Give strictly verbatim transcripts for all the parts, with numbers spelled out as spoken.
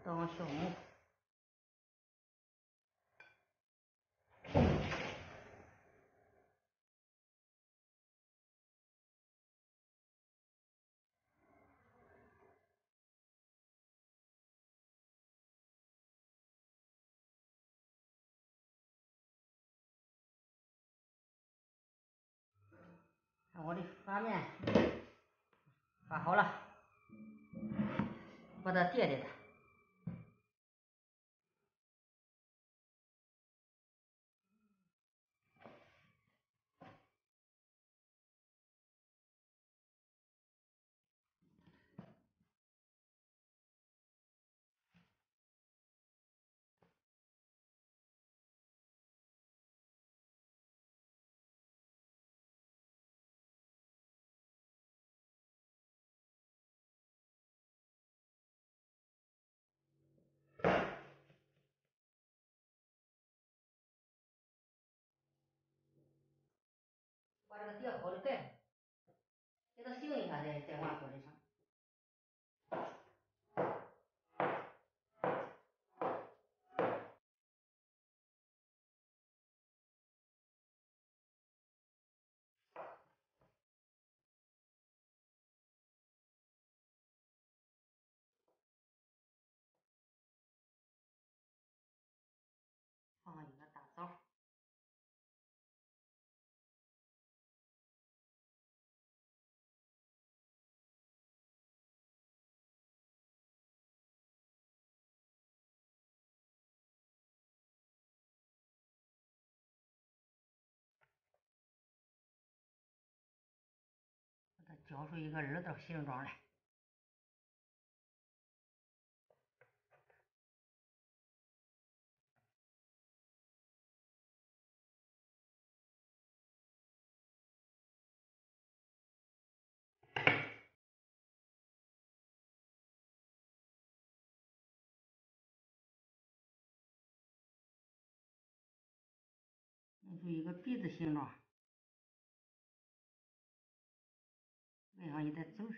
当小木。看我的发面发好了，把它叠叠它。把这个叠好的盖，给它醒一下，再再往锅里上。放上一个大枣。把它浇出一个耳朵形状来。弄出一个鼻子形状，围上一点籽儿，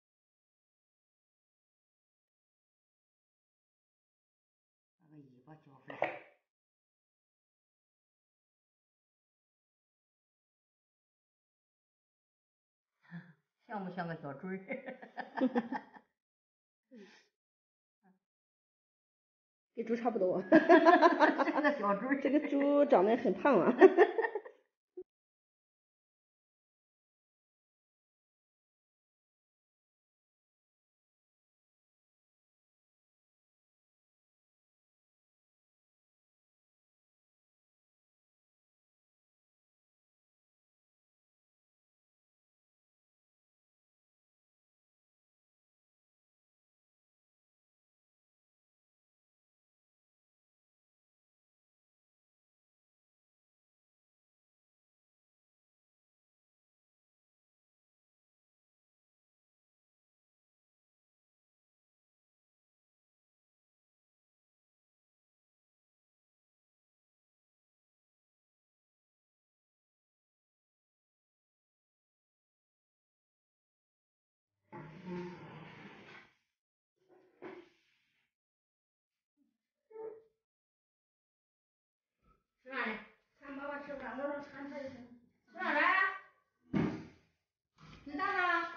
把个尾巴浇出来。像不像个小猪儿？ 跟猪差不多。 像个小猪儿。 这个猪长得很胖啊。 吃啥呢？ 看爸爸吃饭，我说看他一声。 吃啥嘞？你等着。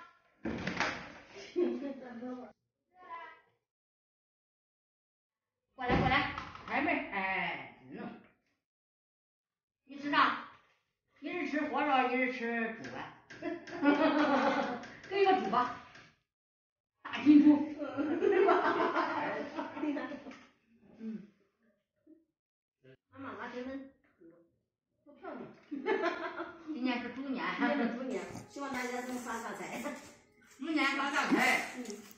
过来过来，开门，哎，能。你吃啥？一人吃火烧，一人吃猪丸。给一个猪吧，大金猪。嗯。 俺妈妈今天不漂亮。 今年是猪年。 今年是猪年，希望大家能发大财。 猪年发大财。 嗯。